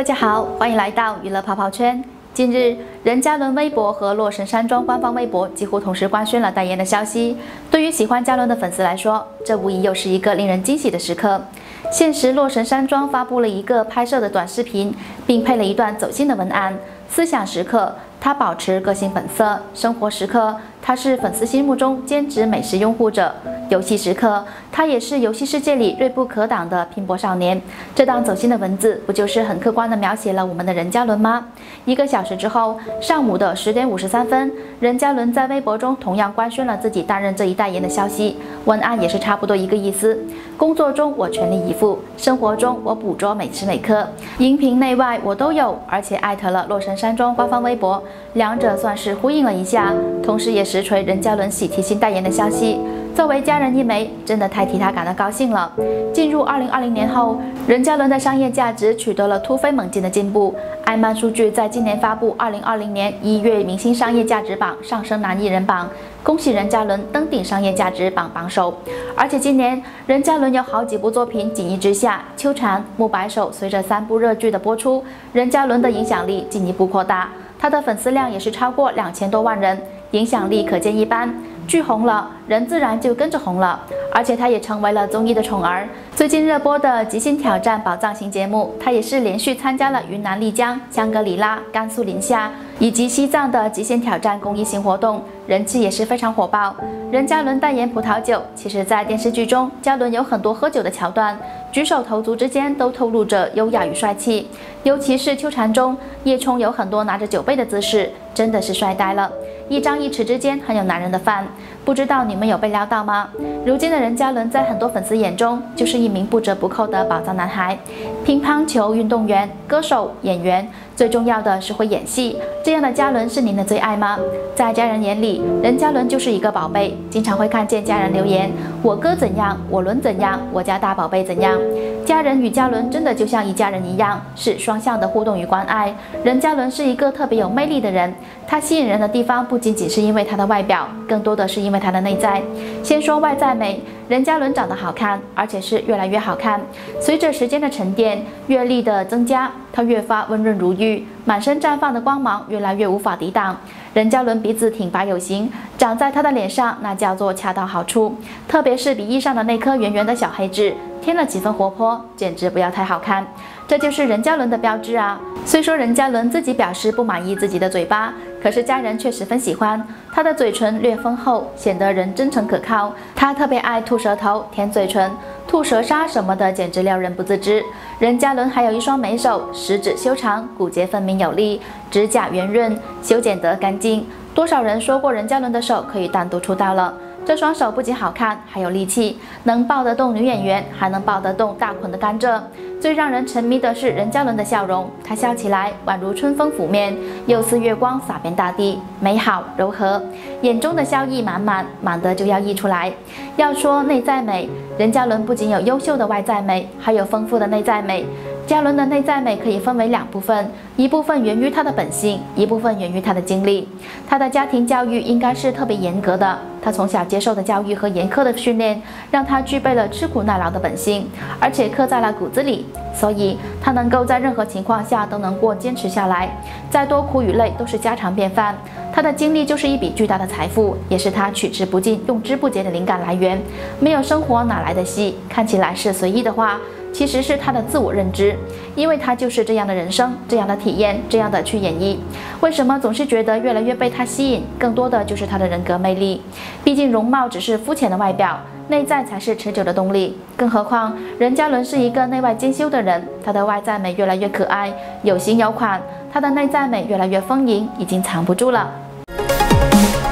大家好，欢迎来到娱乐泡泡圈。近日，任嘉伦微博和洛神山庄官方微博几乎同时官宣了代言的消息。对于喜欢嘉伦的粉丝来说，这无疑又是一个令人惊喜的时刻。现时，洛神山庄发布了一个拍摄的短视频，并配了一段走心的文案：思想时刻，他保持个性本色；生活时刻，他是粉丝心目中兼职美食拥护者；游戏时刻，他也是游戏世界里锐不可挡的拼搏少年。这档走心的文字，不就是很客观地描写了我们的任嘉伦吗？1个小时之后，上午的10点53分，任嘉伦在微博中同样官宣了自己担任这一代言的消息，文案也是差不多一个意思：工作中我全力以赴，生活中我捕捉每时每刻，荧屏内外我都有，而且艾特了洛神山庄官方微博，两者算是呼应了一下，同时也实锤任嘉伦喜提新代言的消息。作为家人一枚，真的太替他感到高兴了。进入2020年后，任嘉伦的商业价值取得了突飞猛进的进步。艾曼数据在今年发布2020年1月明星商业价值榜上升男艺人榜，恭喜任嘉伦登顶商业价值榜榜首。而且今年任嘉伦有好几部作品紧依之下，秋蝉、木白手随着3部热剧的播出，任嘉伦的影响力进一步扩大，他的粉丝量也是超过2000多万人，影响力可见一斑。剧红了，人自然就跟着红了，而且他也成为了综艺的宠儿。最近热播的《极限挑战》宝藏型节目，他也是连续参加了云南丽江、香格里拉、甘肃临夏以及西藏的极限挑战公益型活动，人气也是非常火爆。任嘉伦代言葡萄酒，其实在电视剧中，嘉伦有很多喝酒的桥段，举手投足之间都透露着优雅与帅气，尤其是秋蝉中，叶冲有很多拿着酒杯的姿势，真的是帅呆了。一张一弛之间很有男人的范，不知道你们有被撩到吗？如今的任嘉伦在很多粉丝眼中就是一名不折不扣的宝藏男孩，乒乓球运动员、歌手、演员，最重要的是会演戏。这样的嘉伦是您的最爱吗？在家人眼里，任嘉伦就是一个宝贝，经常会看见家人留言：我哥怎样，我伦怎样，我家大宝贝怎样。家人与嘉伦真的就像一家人一样，是双向的互动与关爱。任嘉伦是一个特别有魅力的人，他吸引人的地方不仅仅是因为他的外表，更多的是因为他的内在。先说外在美，任嘉伦长得好看，而且是越来越好看。随着时间的沉淀，阅历的增加，他越发温润如玉，满身绽放的光芒越来越无法抵挡。任嘉伦鼻子挺拔有型，长在他的脸上那叫做恰到好处，特别是鼻翼上的那颗圆圆的小黑痣，添了几分活泼，简直不要太好看。这就是任嘉伦的标志啊！虽说任嘉伦自己表示不满意自己的嘴巴，可是家人却十分喜欢。他的嘴唇略丰厚，显得人真诚可靠。他特别爱吐舌头、舔嘴唇、吐舌沙什么的，简直撩人不自知。任嘉伦还有一双美手，食指修长，骨节分明有力，指甲圆润，修剪得干净。多少人说过任嘉伦的手可以单独出道了。这双手不仅好看，还有力气，能抱得动女演员，还能抱得动大捆的甘蔗。最让人沉迷的是任嘉伦的笑容，他笑起来宛如春风拂面，又似月光洒遍大地，美好柔和，眼中的笑意满满，满的就要溢出来。要说内在美，任嘉伦不仅有优秀的外在美，还有丰富的内在美。嘉伦的内在美可以分为2部分，一部分源于他的本性，一部分源于他的经历。他的家庭教育应该是特别严格的，他从小接受的教育和严苛的训练，让他具备了吃苦耐劳的本性，而且刻在了骨子里，所以他能够在任何情况下都能够坚持下来，再多苦与累都是家常便饭。他的经历就是一笔巨大的财富，也是他取之不尽、用之不竭的灵感来源。没有生活哪来的戏？看起来是随意的话，其实是他的自我认知，因为他就是这样的人生，这样的体验，这样的去演绎。为什么总是觉得越来越被他吸引？更多的就是他的人格魅力。毕竟容貌只是肤浅的外表，内在才是持久的动力。更何况任嘉伦是一个内外兼修的人，他的外在美越来越可爱，有型有款，他的内在美越来越丰盈，已经藏不住了。